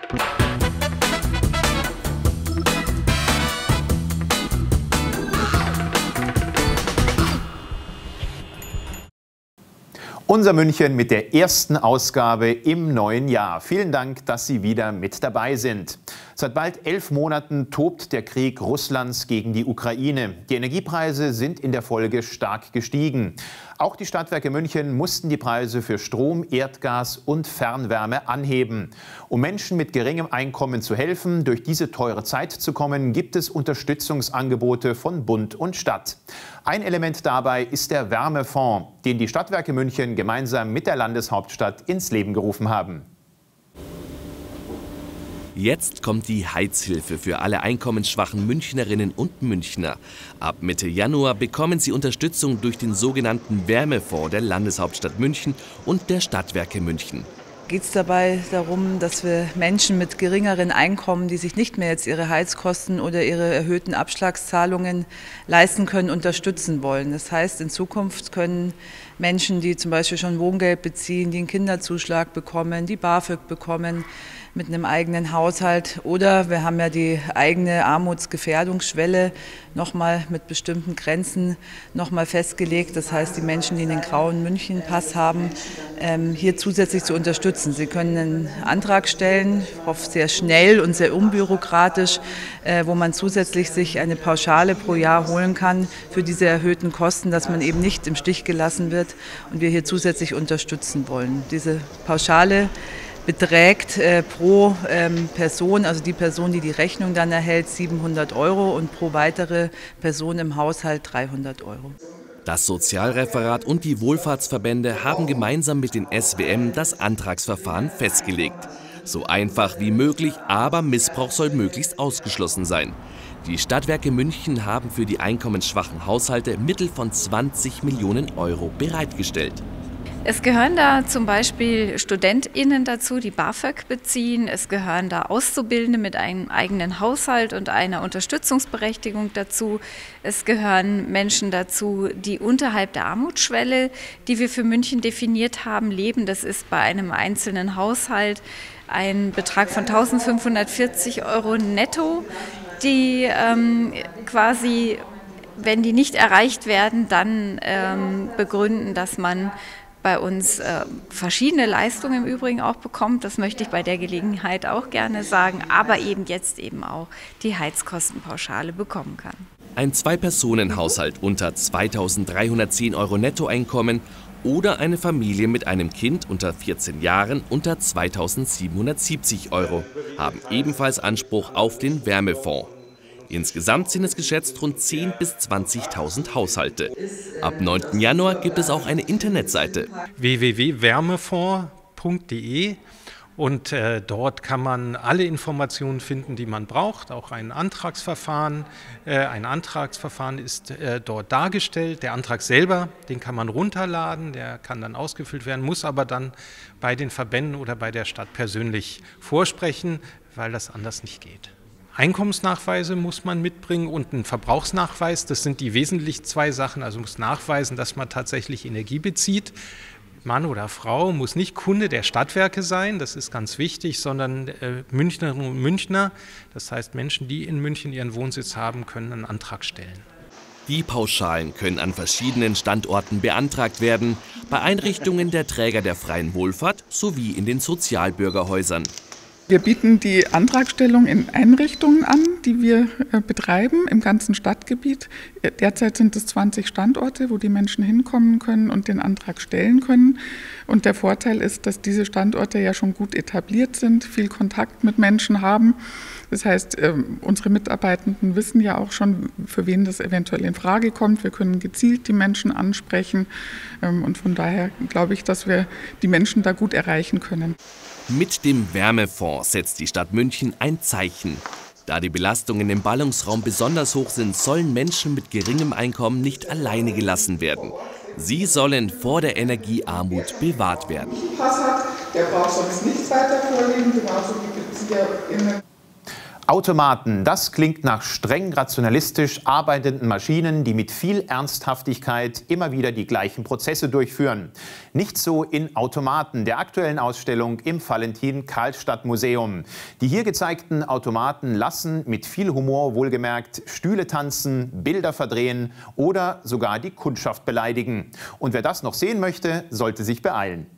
Unser München mit der ersten Ausgabe im neuen Jahr. Vielen Dank, dass Sie wieder mit dabei sind. Seit bald 11 Monaten tobt der Krieg Russlands gegen die Ukraine. Die Energiepreise sind in der Folge stark gestiegen. Auch die Stadtwerke München mussten die Preise für Strom, Erdgas und Fernwärme anheben. Um Menschen mit geringem Einkommen zu helfen, durch diese teure Zeit zu kommen, gibt es Unterstützungsangebote von Bund und Stadt. Ein Element dabei ist der Wärmefonds, den die Stadtwerke München gemeinsam mit der Landeshauptstadt ins Leben gerufen haben. Jetzt kommt die Heizhilfe für alle einkommensschwachen Münchnerinnen und Münchner. Ab Mitte Januar bekommen sie Unterstützung durch den sogenannten Wärmefonds der Landeshauptstadt München und der Stadtwerke München. Geht es dabei darum, dass wir Menschen mit geringeren Einkommen, die sich nicht mehr jetzt ihre Heizkosten oder ihre erhöhten Abschlagszahlungen leisten können, unterstützen wollen. Das heißt, in Zukunft können Menschen, die zum Beispiel schon Wohngeld beziehen, die einen Kinderzuschlag bekommen, die BAföG bekommen, mit einem eigenen Haushalt, oder wir haben ja die eigene Armutsgefährdungsschwelle nochmal mit bestimmten Grenzen nochmal festgelegt. Das heißt, die Menschen, die einen grauen München-Pass haben, hier zusätzlich zu unterstützen. Sie können einen Antrag stellen, ich hoffe sehr schnell und sehr unbürokratisch, wo man zusätzlich sich eine Pauschale pro Jahr holen kann für diese erhöhten Kosten, dass man eben nicht im Stich gelassen wird und wir hier zusätzlich unterstützen wollen. Diese Pauschale beträgt pro Person, also die Person, die die Rechnung dann erhält, 700 € und pro weitere Person im Haushalt 300 €. Das Sozialreferat und die Wohlfahrtsverbände haben gemeinsam mit den SWM das Antragsverfahren festgelegt. So einfach wie möglich, aber Missbrauch soll möglichst ausgeschlossen sein. Die Stadtwerke München haben für die einkommensschwachen Haushalte Mittel von 20 Millionen € bereitgestellt. Es gehören da zum Beispiel StudentInnen dazu, die BAföG beziehen. Es gehören da Auszubildende mit einem eigenen Haushalt und einer Unterstützungsberechtigung dazu. Es gehören Menschen dazu, die unterhalb der Armutsschwelle, die wir für München definiert haben, leben. Das ist bei einem einzelnen Haushalt ein Betrag von 1.540 € netto, die quasi, wenn die nicht erreicht werden, dann begründen, dass man bei uns verschiedene Leistungen im Übrigen auch bekommt. Das möchte ich bei der Gelegenheit auch gerne sagen, aber eben jetzt eben auch die Heizkostenpauschale bekommen kann. Ein Zwei-Personen-Haushalt unter 2.310 € Nettoeinkommen oder eine Familie mit einem Kind unter 14 Jahren unter 2.770 € haben ebenfalls Anspruch auf den Wärmefonds. Insgesamt sind es geschätzt rund 10.000 bis 20.000 Haushalte. Ab 9. Januar gibt es auch eine Internetseite. www.wärmefonds.de und dort kann man alle Informationen finden, die man braucht, auch ein Antragsverfahren. Ein Antragsverfahren ist dort dargestellt. Der Antrag selber, den kann man runterladen, der kann dann ausgefüllt werden, muss aber dann bei den Verbänden oder bei der Stadt persönlich vorsprechen, weil das anders nicht geht. Einkommensnachweise muss man mitbringen und einen Verbrauchsnachweis. Das sind die wesentlichen zwei Sachen. Also muss nachweisen, dass man tatsächlich Energie bezieht. Mann oder Frau muss nicht Kunde der Stadtwerke sein, das ist ganz wichtig, sondern Münchnerinnen und Münchner. Das heißt, Menschen, die in München ihren Wohnsitz haben, können einen Antrag stellen. Die Pauschalen können an verschiedenen Standorten beantragt werden, bei Einrichtungen der Träger der freien Wohlfahrt sowie in den Sozialbürgerhäusern. Wir bieten die Antragstellung in Einrichtungen an, die wir betreiben im ganzen Stadtgebiet. Derzeit sind es 20 Standorte, wo die Menschen hinkommen können und den Antrag stellen können. Und der Vorteil ist, dass diese Standorte ja schon gut etabliert sind, viel Kontakt mit Menschen haben. Das heißt, unsere Mitarbeitenden wissen ja auch schon, für wen das eventuell in Frage kommt. Wir können gezielt die Menschen ansprechen. Und von daher glaube ich, dass wir die Menschen da gut erreichen können. Mit dem Wärmefonds setzt die Stadt München ein Zeichen. Da die Belastungen im Ballungsraum besonders hoch sind, sollen Menschen mit geringem Einkommen nicht alleine gelassen werden. Sie sollen vor der Energiearmut bewahrt werden. Der braucht sonst nichts weiter vorlegen, genauso wie BezieherInnen. Automaten, das klingt nach streng rationalistisch arbeitenden Maschinen, die mit viel Ernsthaftigkeit immer wieder die gleichen Prozesse durchführen. Nicht so in Automaten, der aktuellen Ausstellung im Valentin-Karlstadt-Museum. Die hier gezeigten Automaten lassen mit viel Humor wohlgemerkt Stühle tanzen, Bilder verdrehen oder sogar die Kundschaft beleidigen. Und wer das noch sehen möchte, sollte sich beeilen.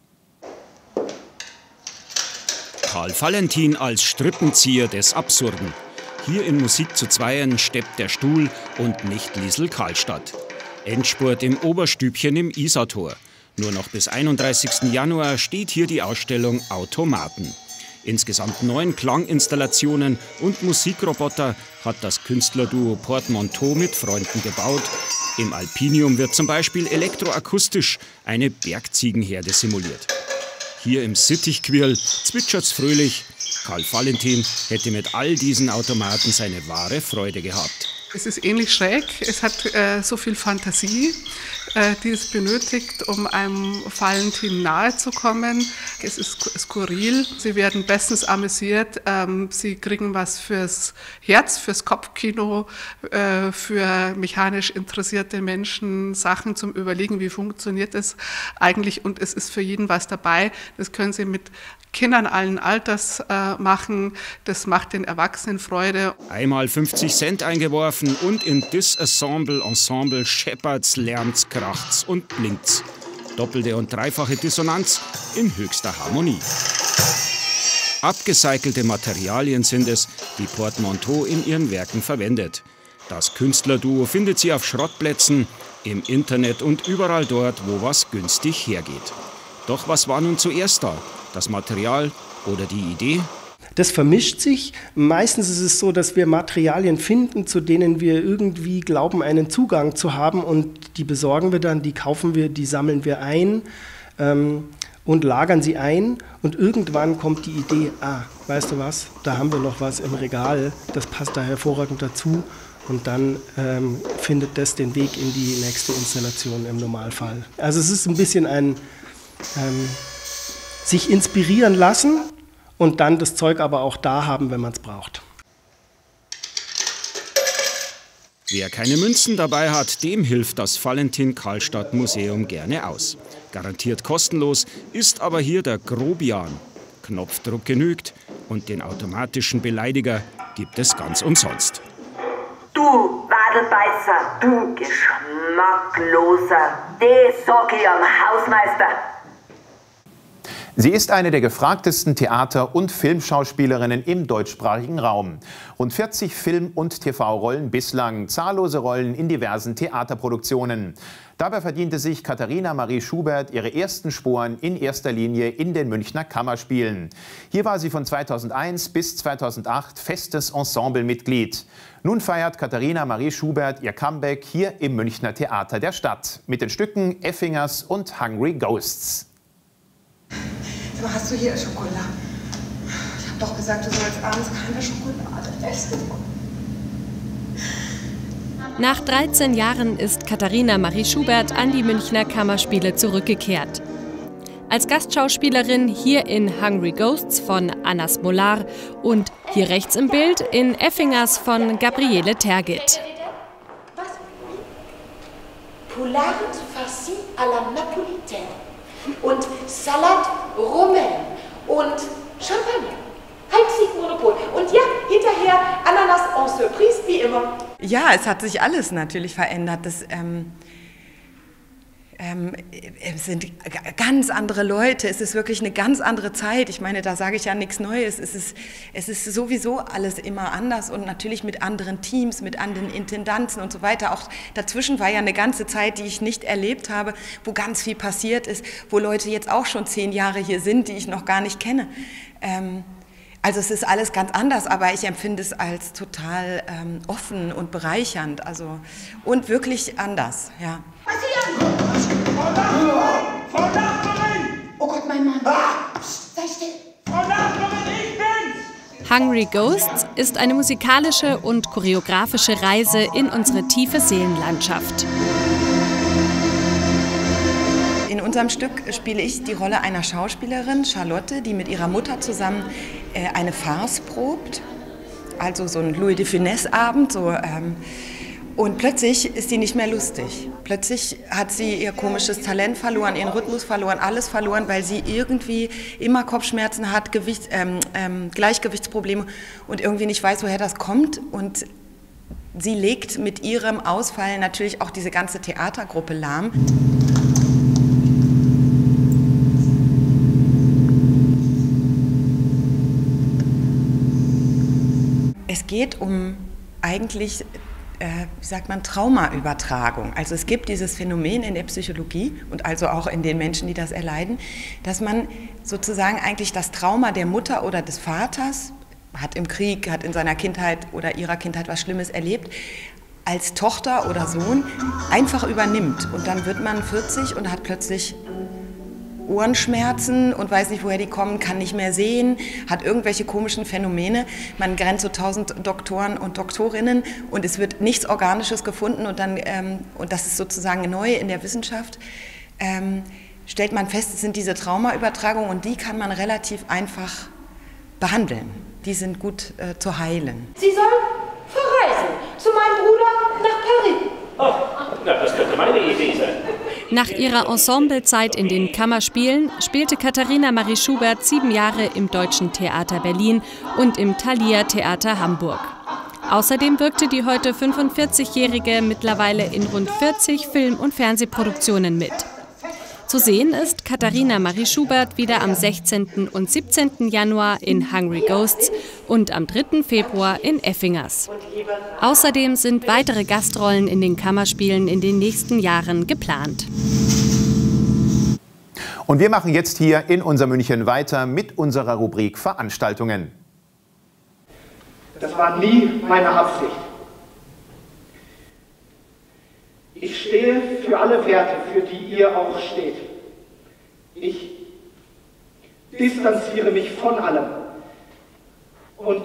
Karl Valentin als Strippenzieher des Absurden. Hier in Musik zu Zweien steppt der Stuhl und nicht Liesl Karlstadt. Endspurt im Oberstübchen im Isartor. Nur noch bis 31. Januar steht hier die Ausstellung Automaten. Insgesamt 9 Klanginstallationen und Musikroboter hat das Künstlerduo Portmanteau mit Freunden gebaut. Im Alpinium wird zum Beispiel elektroakustisch eine Bergziegenherde simuliert. Hier im Sittichquirl zwitschert's fröhlich. Karl Valentin hätte mit all diesen Automaten seine wahre Freude gehabt. Es ist ähnlich schräg, es hat so viel Fantasie, die es benötigt, um einem Valentin nahe zu kommen. Es ist skurril, sie werden bestens amüsiert, sie kriegen was fürs Herz, fürs Kopfkino, für mechanisch interessierte Menschen, Sachen zum Überlegen, wie funktioniert es eigentlich, und es ist für jeden was dabei. Das können sie mit Kindern allen Alters machen, das macht den Erwachsenen Freude. Einmal 50 Cent eingeworfen und in Ensemble scheppert's, lärmt's, kracht's und blinkt's. Doppelte und dreifache Dissonanz in höchster Harmonie. Abgecycelte Materialien sind es, die Portmanteau in ihren Werken verwendet. Das Künstlerduo findet sie auf Schrottplätzen, im Internet und überall dort, wo was günstig hergeht. Doch was war nun zuerst da? Das Material oder die Idee? Das vermischt sich. Meistens ist es so, dass wir Materialien finden, zu denen wir irgendwie glauben, einen Zugang zu haben, und die besorgen wir dann, die kaufen wir, die sammeln wir ein und lagern sie ein, und irgendwann kommt die Idee, weißt du was, da haben wir noch was im Regal, das passt da hervorragend dazu, und dann findet das den Weg in die nächste Installation im Normalfall. Also es ist ein bisschen ein sich inspirieren lassen und dann das Zeug aber auch da haben, wenn man es braucht. Wer keine Münzen dabei hat, dem hilft das Valentin-Karlstadt-Museum gerne aus. Garantiert kostenlos, ist aber hier der Grobian. Knopfdruck genügt und den automatischen Beleidiger gibt es ganz umsonst. Du Wadelbeißer, du Geschmackloser, das sag ich am Hausmeister. Sie ist eine der gefragtesten Theater- und Filmschauspielerinnen im deutschsprachigen Raum. Rund 40 Film- und TV-Rollen bislang, zahllose Rollen in diversen Theaterproduktionen. Dabei verdiente sich Katharina Marie Schubert ihre ersten Sporen in erster Linie in den Münchner Kammerspielen. Hier war sie von 2001 bis 2008 festes Ensemblemitglied. Nun feiert Katharina Marie Schubert ihr Comeback hier im Münchner Theater der Stadt mit den Stücken Effingers und Hungry Ghosts. Aber hast du hier Schokolade? Ich habe doch gesagt, du sollst abends keine Schokolade essen. Nach 13 Jahren ist Katharina Marie Schubert an die Münchner Kammerspiele zurückgekehrt. Als Gastschauspielerin hier in Hungry Ghosts von Anna Smolar und hier rechts im Bild in Effingers von Gabriele Tergit. Was? Poulard farci à la napolitaine. Und Salat Romaine und Champagner. Halbsiegmonopol. Und ja, hinterher Ananas en Surprise, wie immer. Ja, es hat sich alles natürlich verändert. Das sind ganz andere Leute. Es ist wirklich eine ganz andere Zeit. Ich meine, da sage ich ja nichts Neues. Es ist sowieso alles immer anders und natürlich mit anderen Teams, mit anderen Intendanten und so weiter. Auch dazwischen war ja eine ganze Zeit, die ich nicht erlebt habe, wo ganz viel passiert ist, wo Leute jetzt auch schon 10 Jahre hier sind, die ich noch gar nicht kenne. Also es ist alles ganz anders, aber ich empfinde es als total offen und bereichernd, also und wirklich anders, ja. Frau Nachbarin! Oh Gott, mein Mann! Sei still! Frau Nachbarin, ich bin's! Hungry Ghosts ist eine musikalische und choreografische Reise in unsere tiefe Seelenlandschaft. In unserem Stück spiele ich die Rolle einer Schauspielerin, Charlotte, die mit ihrer Mutter zusammen eine Farce probt. also so ein Louis de Funès-Abend, so, und plötzlich ist sie nicht mehr lustig. Plötzlich hat sie ihr komisches Talent verloren, ihren Rhythmus verloren, alles verloren, weil sie irgendwie immer Kopfschmerzen hat, Gleichgewichtsprobleme und irgendwie nicht weiß, woher das kommt. Und sie legt mit ihrem Ausfall natürlich auch diese ganze Theatergruppe lahm. Es geht um eigentlich, wie sagt man, Traumaübertragung. Also es gibt dieses Phänomen in der Psychologie und also auch in den Menschen, die das erleiden, dass man sozusagen eigentlich das Trauma der Mutter oder des Vaters, hat im Krieg, hat in seiner Kindheit oder ihrer Kindheit was Schlimmes erlebt, als Tochter oder Sohn einfach übernimmt. Und dann wird man 40 und hat plötzlich Ohrenschmerzen und weiß nicht, woher die kommen, kann nicht mehr sehen, hat irgendwelche komischen Phänomene. Man grenzt so 1000 Doktoren und Doktorinnen und es wird nichts Organisches gefunden und dann, und das ist sozusagen neu in der Wissenschaft, stellt man fest, es sind diese Traumaübertragungen und die kann man relativ einfach behandeln. Die sind gut zu heilen. Sie sollen verreisen zu meinem Bruder nach Paris. Oh, na, das könnte meine Idee sein. Nach ihrer Ensemblezeit in den Kammerspielen spielte Katharina Marie Schubert 7 Jahre im Deutschen Theater Berlin und im Thalia Theater Hamburg. Außerdem wirkte die heute 45-Jährige mittlerweile in rund 40 Film- und Fernsehproduktionen mit. Zu sehen ist Katharina Marie Schubert wieder am 16. und 17. Januar in Hungry Ghosts und am 3. Februar in Effingers. Außerdem sind weitere Gastrollen in den Kammerspielen in den nächsten Jahren geplant. Und wir machen jetzt hier in unser München weiter mit unserer Rubrik Veranstaltungen. Das war nie meine Absicht. Ich stehe für alle Werte, für die ihr auch steht. Ich distanziere mich von allem und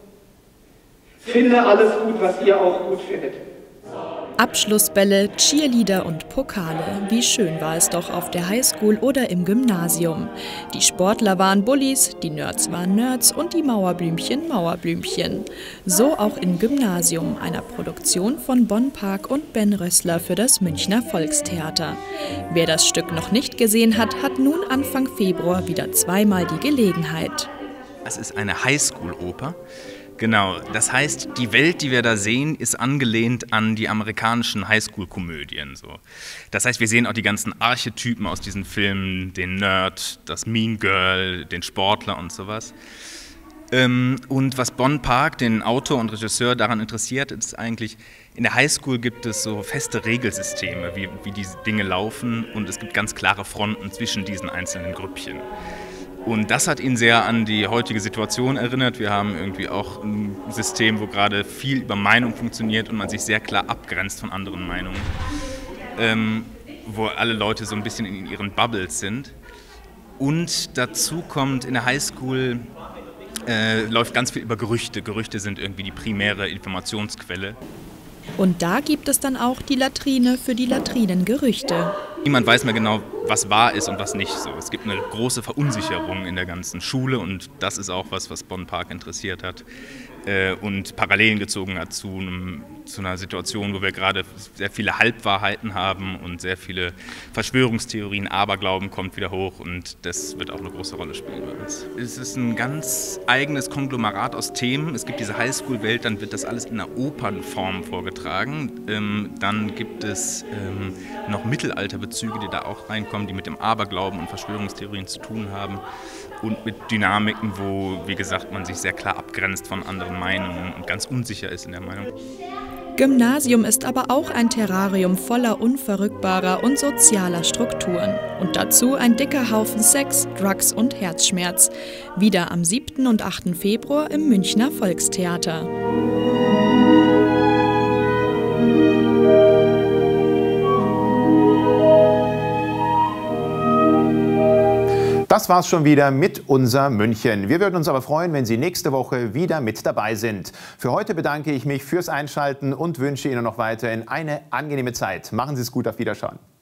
finde alles gut, was ihr auch gut findet. Abschlussbälle, Cheerleader und Pokale. Wie schön war es doch auf der Highschool oder im Gymnasium. Die Sportler waren Bullies, die Nerds waren Nerds und die Mauerblümchen Mauerblümchen. So auch im Gymnasium, einer Produktion von Bonn Park und Ben Rössler für das Münchner Volkstheater. Wer das Stück noch nicht gesehen hat, hat nun Anfang Februar wieder zweimal die Gelegenheit. Es ist eine Highschool-Oper. Genau, das heißt, die Welt, die wir da sehen, ist angelehnt an die amerikanischen Highschool-Komödien. So. Das heißt, wir sehen auch die ganzen Archetypen aus diesen Filmen, den Nerd, das Mean Girl, den Sportler und sowas. Und was Bonn Park, den Autor und Regisseur, daran interessiert, ist eigentlich, in der Highschool gibt es so feste Regelsysteme, wie diese Dinge laufen, und es gibt ganz klare Fronten zwischen diesen einzelnen Grüppchen. Und das hat ihn sehr an die heutige Situation erinnert. Wir haben irgendwie auch ein System, wo gerade viel über Meinung funktioniert und man sich sehr klar abgrenzt von anderen Meinungen. Wo alle Leute so ein bisschen in ihren Bubbles sind. Und dazu kommt, in der Highschool läuft ganz viel über Gerüchte. Gerüchte sind irgendwie die primäre Informationsquelle. Und da gibt es dann auch die Latrine für die Latrinengerüchte. Niemand weiß mehr genau, was wahr ist und was nicht. So, es gibt eine große Verunsicherung in der ganzen Schule und das ist auch was Bonn Park interessiert hat und Parallelen gezogen hat zu einer Situation, wo wir gerade sehr viele Halbwahrheiten haben und sehr viele Verschwörungstheorien. Aberglauben kommt wieder hoch und das wird auch eine große Rolle spielen bei uns. Es ist ein ganz eigenes Konglomerat aus Themen. Es gibt diese Highschool-Welt, dann wird das alles in einer Opernform vorgetragen. Dann gibt es noch Mittelalterbezüge, die da auch reinkommen, die mit dem Aberglauben und Verschwörungstheorien zu tun haben und mit Dynamiken, wo, wie gesagt, man sich sehr klar abgrenzt von anderen Meinungen und ganz unsicher ist in der Meinung. Gymnasium ist aber auch ein Terrarium voller unverrückbarer und sozialer Strukturen. Und dazu ein dicker Haufen Sex, Drugs und Herzschmerz. Wieder am 7. und 8. Februar im Münchner Volkstheater. Das war's schon wieder mit unser München. Wir würden uns aber freuen, wenn Sie nächste Woche wieder mit dabei sind. Für heute bedanke ich mich fürs Einschalten und wünsche Ihnen noch weiterhin eine angenehme Zeit. Machen Sie es gut, auf Wiederschauen.